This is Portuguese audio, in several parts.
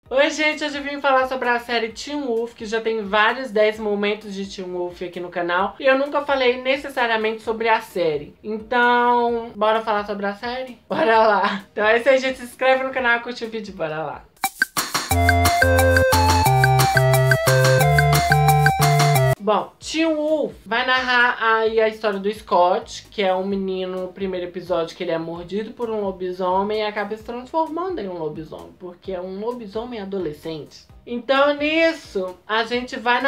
Oi, gente, hoje eu vim falar sobre a série Teen Wolf, que já tem vários 10 momentos de Teen Wolf aqui no canal. E eu nunca falei necessariamente sobre a série. Então, bora falar sobre a série? Bora lá! Então é isso aí, gente. Se inscreve no canal e curte o vídeo. Bora lá! Bom, Teen Wolf vai narrar aí a história do Scott, que é um menino no primeiro episódio que ele é mordido por um lobisomem e acaba se transformando em um lobisomem, porque é um lobisomem adolescente. Então nisso, a gente vai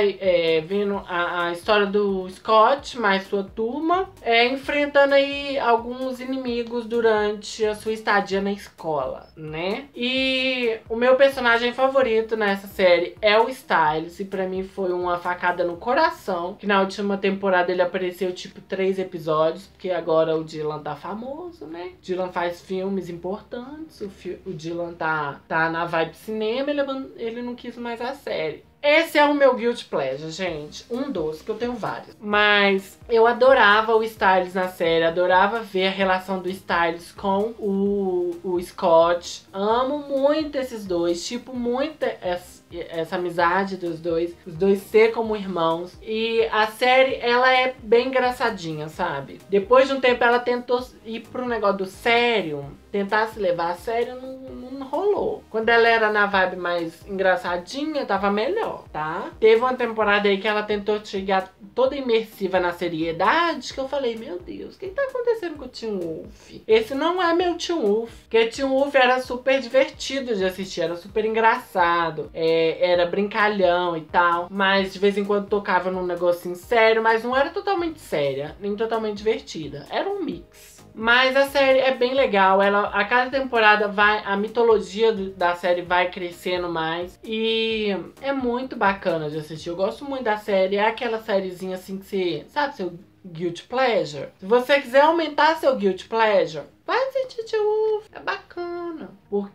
vendo a história do Scott mais sua turma, enfrentando aí alguns inimigos durante a sua estadia na escola, né? E o meu personagem favorito nessa série é o Styles, e pra mim foi uma facada no coração, que na última temporada ele apareceu tipo 3 episódios, porque agora o Dylan tá famoso, né? O Dylan faz filmes importantes, o Dylan tá na vibe cinema, ele não quis mais a série. Esse é o meu guilty pleasure, gente. Um dos, que eu tenho vários. Mas eu adorava o Styles na série. Adorava ver a relação do Styles com o Scott. Amo muito esses dois. Tipo, muito essa amizade dos dois. Os dois ser como irmãos. E a série, ela é bem engraçadinha, sabe? Depois de um tempo, ela tentou ir pro negócio do sério. Tentar se levar a sério, não rolou. Quando ela era na vibe mais engraçadinha, tava melhor, tá? Teve uma temporada aí que ela tentou chegar toda imersiva na seriedade, que eu falei, meu Deus, o que tá acontecendo com o Teen Wolf? Esse não é meu Teen Wolf. Porque Teen Wolf era super divertido de assistir, era super engraçado, era brincalhão e tal. Mas de vez em quando tocava num negocinho sério, mas não era totalmente séria, nem totalmente divertida. Era um mix. Mas a série é bem legal, a cada temporada a mitologia da série vai crescendo mais. E é muito bacana de assistir, eu gosto muito da série, é aquela sériezinha assim que você, sabe, seu guilty pleasure? Se você quiser aumentar seu guilty pleasure, vai assistir Teen Wolf, é bacana.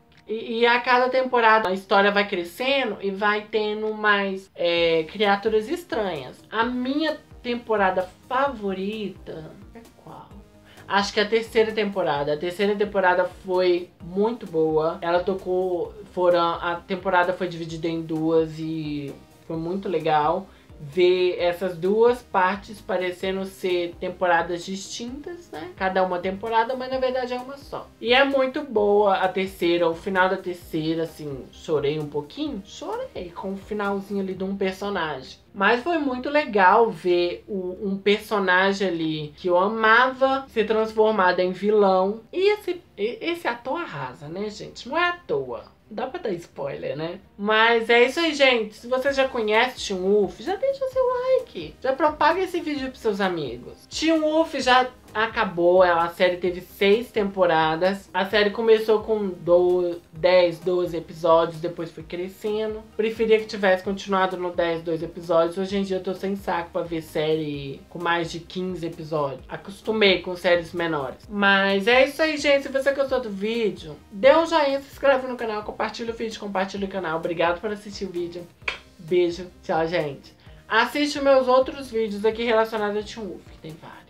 E a cada temporada a história vai crescendo e vai tendo mais criaturas estranhas. A minha temporada favorita é qual? Acho que a terceira temporada. A terceira temporada foi muito boa. A temporada foi dividida em duas e foi muito legal ver essas duas partes parecendo ser temporadas distintas, né? Cada uma temporada, mas na verdade é uma só. E é muito boa a terceira, o final da terceira, assim, chorei um pouquinho. Chorei com o finalzinho ali de um personagem. Mas foi muito legal ver um personagem ali que eu amava ser transformado em vilão. E esse ator arrasa, né, gente? Não é à toa. Dá pra dar spoiler, né? Mas é isso aí, gente. Se você já conhece Teen Wolf, já deixa seu like. Já propaga esse vídeo pros seus amigos. Teen Wolf já acabou. A série teve 6 temporadas. A série começou com 10, 12 episódios. Depois foi crescendo. Preferia que tivesse continuado no 10, 12 episódios. Hoje em dia eu tô sem saco pra ver série com mais de 15 episódios. Acostumei com séries menores. Mas é isso aí, gente. Se você gostou do vídeo, dê um joinha, se inscreve no canal, compartilha o vídeo, compartilha o canal. Obrigado por assistir o vídeo. Beijo. Tchau, gente. Assiste meus outros vídeos aqui relacionados a Teen Wolf, que tem vários.